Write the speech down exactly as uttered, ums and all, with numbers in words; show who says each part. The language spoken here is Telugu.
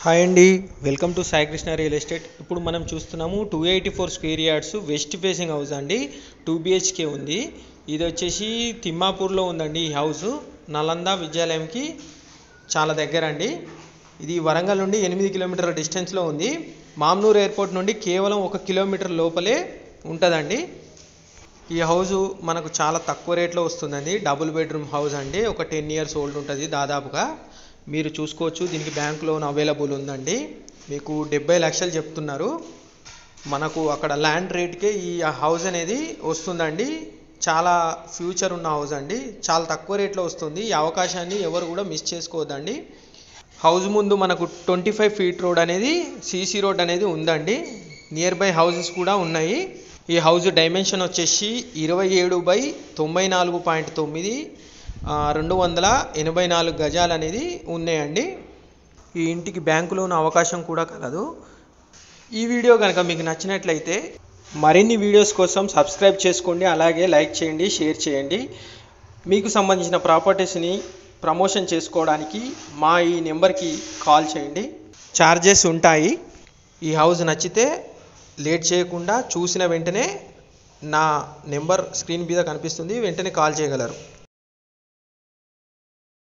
Speaker 1: హాయ్ అండి, welcome to Sai Krishna real estate. ఇప్పుడు మనం చూస్తున్నాము two eighty four square yards west facing house అండి. టూ బిహెచ్కే ఉంది. ఇది వచ్చేసి తిమ్మాపూర్లో ఉందండి. ఈ హౌస్ నలంద విద్యాలయంకి చాలా దగ్గర అండి. ఇది వరంగల్ నుండి ఎనిమిది కిలోమీటర్ల డిస్టెన్స్లో ఉంది. మామ్నూర్ ఎయిర్పోర్ట్ నుండి కేవలం ఒక కిలోమీటర్ లోపలే ఉంటుందండి. ఈ హౌస్ మనకు చాలా తక్కువ రేట్లో వస్తుందండి. డబుల్ బెడ్రూమ్ హౌస్ అండి. ఒక టెన్ ఇయర్స్ ఓల్డ్ ఉంటుంది దాదాపుగా. మీరు చూసుకోవచ్చు, దీనికి బ్యాంక్ లోన్ అవైలబుల్ ఉందండి. మీకు డెబ్బై లక్షలు చెప్తున్నారు. మనకు అక్కడ ల్యాండ్ రేట్కే ఈ హౌస్ అనేది వస్తుందండి. చాలా ఫ్యూచర్ ఉన్న హౌస్ అండి. చాలా తక్కువ రేట్లో వస్తుంది. ఈ అవకాశాన్ని ఎవరు కూడా మిస్ చేసుకోవద్దండి. హౌస్ ముందు మనకు ట్వంటీ ఫైవ్ ఫీట్ రోడ్ అనేది సీసీ రోడ్ అనేది ఉందండి. నియర్ బై హౌసెస్ కూడా ఉన్నాయి. ఈ హౌస్ డైమెన్షన్ వచ్చేసి ఇరవై ఏడు బై తొంభై నాలుగు పాయింట్ తొమ్మిది రెండు వందల ఎనభై నాలుగు గజాలు అనేది ఉన్నాయండి. ఈ ఇంటికి బ్యాంకు లోన్ అవకాశం కూడా కలదు. ఈ వీడియో కనుక మీకు నచ్చినట్లయితే మరిన్ని వీడియోస్ కోసం సబ్స్క్రైబ్ చేసుకోండి. అలాగే లైక్ చేయండి, షేర్ చేయండి. మీకు సంబంధించిన ప్రాపర్టీస్ని ప్రమోషన్ చేసుకోవడానికి మా ఈ నెంబర్కి కాల్ చేయండి. ఛార్జెస్ ఉంటాయి. ఈ హౌస్ నచ్చితే లేట్ చేయకుండా చూసిన వెంటనే నా నెంబర్ స్క్రీన్ మీద కనిపిస్తుంది, వెంటనే కాల్ చేయగలరు.